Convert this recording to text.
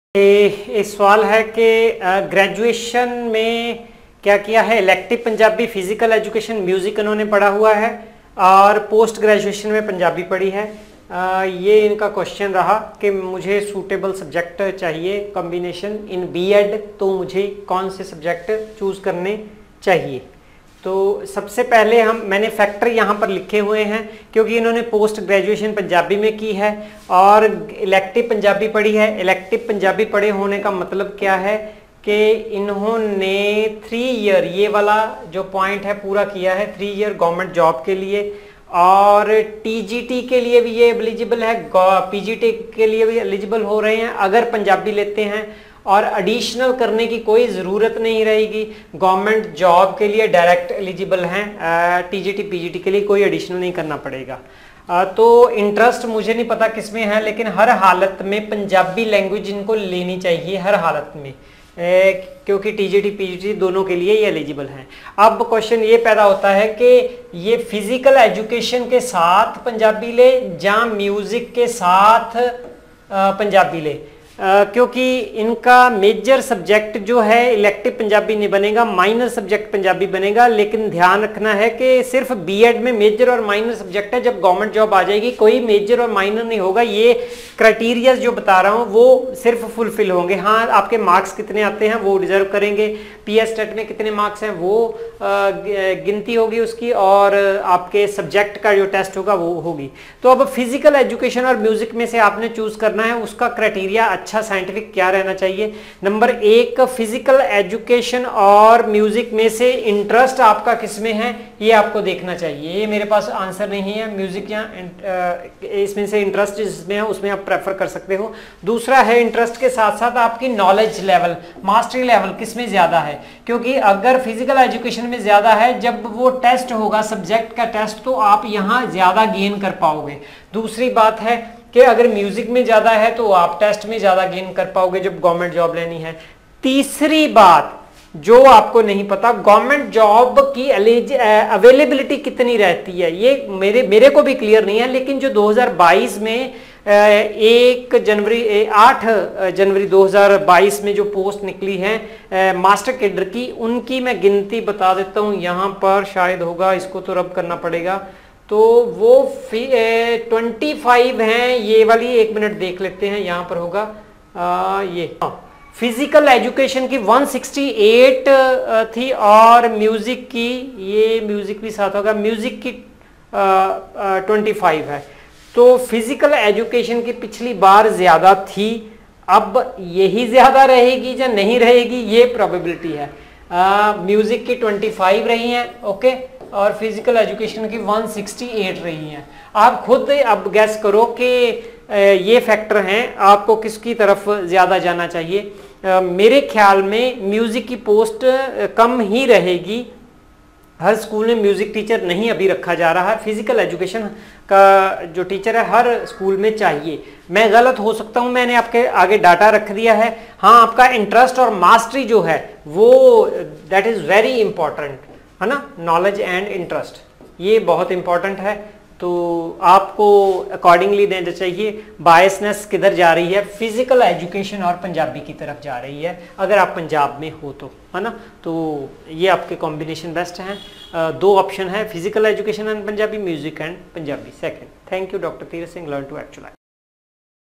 एक सवाल है कि ग्रेजुएशन में क्या किया है। Elective Punjabi, physical education, music इन्होंने पढ़ा हुआ है और पोस्ट ग्रेजुएशन में पंजाबी पढ़ी है। ये इनका क्वेश्चन रहा कि मुझे सूटेबल सब्जेक्ट चाहिए कॉम्बिनेशन इन बीएड, तो मुझे कौन से सब्जेक्ट चूज करने चाहिए। तो सबसे पहले मैंने फैक्टर यहाँ पर लिखे हुए हैं क्योंकि इन्होंने पोस्ट ग्रेजुएशन पंजाबी में की है और इलेक्टिव पंजाबी पढ़ी है। इलेक्टिव पंजाबी पढ़े होने का मतलब क्या है कि इन्होंने 3 ईयर, ये वाला जो पॉइंट है पूरा किया है, 3 ईयर गवर्नमेंट जॉब के लिए, और टीजीटी के लिए भी ये एलिजिबल है, पीजीटी के लिए भी एलिजिबल हो रहे हैं अगर पंजाबी लेते हैं, और एडिशनल करने की कोई ज़रूरत नहीं रहेगी। गवर्नमेंट जॉब के लिए डायरेक्ट एलिजिबल हैं, टीजीटी पीजीटी के लिए कोई एडिशनल नहीं करना पड़ेगा। तो इंटरेस्ट मुझे नहीं पता किस में है, लेकिन हर हालत में पंजाबी लैंग्वेज इनको लेनी चाहिए हर हालत में, क्योंकि टीजीटी पीजीटी दोनों के लिए ये एलिजिबल हैं। अब क्वेश्चन ये पैदा होता है कि ये फिजिकल एजुकेशन के साथ पंजाबी ले या म्यूज़िक के साथ पंजाबी ले, क्योंकि इनका मेजर सब्जेक्ट जो है इलेक्टिव पंजाबी नहीं बनेगा, माइनर सब्जेक्ट पंजाबी बनेगा। लेकिन ध्यान रखना है कि सिर्फ बीएड में मेजर और माइनर सब्जेक्ट है, जब गवर्नमेंट जॉब आ जाएगी कोई मेजर और माइनर नहीं होगा। ये क्राइटेरिया जो बता रहा हूँ वो सिर्फ फुलफिल होंगे। हाँ, आपके मार्क्स कितने आते हैं वो रिजर्व करेंगे, पीएस टेट में कितने मार्क्स हैं वो गिनती होगी उसकी, और आपके सब्जेक्ट का जो टेस्ट होगा वो होगी। तो अब फिजिकल एजुकेशन और म्यूजिक में से आपने चूज करना है, उसका क्राइटेरिया अच्छा साइंटिफिक क्या रहना चाहिए। नंबर 1, फिजिकल एजुकेशन और म्यूजिक में से इंटरेस्ट आपका किसमें है ये आपको देखना चाहिए। ये मेरे पास आंसर नहीं है, म्यूजिक या इसमें से इंटरेस्ट जिसमें है उसमें आप प्रेफर कर सकते हो। दूसरा है इंटरेस्ट के साथ साथ आपकी नॉलेज लेवल, मास्टरी लेवल किसमें ज्यादा है, क्योंकि अगर फिजिकल एजुकेशन में ज्यादा है, जब वो टेस्ट होगा सब्जेक्ट का टेस्ट, तो आप यहाँ ज्यादा गेन कर पाओगे। दूसरी बात है कि अगर म्यूजिक में ज्यादा है तो आप टेस्ट में ज्यादा गेन कर पाओगे जब गवर्नमेंट जॉब लेनी है। तीसरी बात जो आपको नहीं पता, गवर्नमेंट जॉब की अवेलेबिलिटी कितनी रहती है, ये मेरे को भी क्लियर नहीं है। लेकिन जो 2022 में 8 जनवरी 2022 में जो पोस्ट निकली है मास्टर कैडर की, उनकी मैं गिनती बता देता हूं, यहाँ पर शायद होगा, इसको तो रब करना पड़ेगा। तो वो 25 हैं, ये वाली 1 मिनट देख लेते हैं, यहाँ पर होगा ये फिजिकल एजुकेशन की 168 थी, और म्यूजिक की, ये म्यूजिक भी साथ होगा, म्यूजिक की 25 है। तो फिजिकल एजुकेशन की पिछली बार ज्यादा थी, अब यही ज्यादा रहेगी या नहीं रहेगी ये प्रोबेबिलिटी है। म्यूजिक की 25 रही हैं, ओके, और फिजिकल एजुकेशन की 168 रही हैं। आप खुद अब गैस करो कि ये फैक्टर हैं, आपको किसकी तरफ ज्यादा जाना चाहिए। मेरे ख्याल में म्यूजिक की पोस्ट कम ही रहेगी, हर स्कूल में म्यूजिक टीचर नहीं अभी रखा जा रहा है। फिजिकल एजुकेशन का जो टीचर है हर स्कूल में चाहिए। मैं गलत हो सकता हूं, मैंने आपके आगे डाटा रख दिया है। हाँ, आपका इंटरेस्ट और मास्टरी जो है वो दैट इज वेरी इंपॉर्टेंट है ना, नॉलेज एंड इंटरेस्ट, ये बहुत इंपॉर्टेंट है। तो आपको अकॉर्डिंगली देना चाहिए। बायसनेस किधर जा रही है, फिजिकल एजुकेशन और पंजाबी की तरफ जा रही है अगर आप पंजाब में हो तो, है ना। तो ये आपके कॉम्बिनेशन बेस्ट हैं। 2 ऑप्शन है, physical education and Punjabi, music and Punjabi. Second, thank you doctor Tirath Singh, learn to actualise.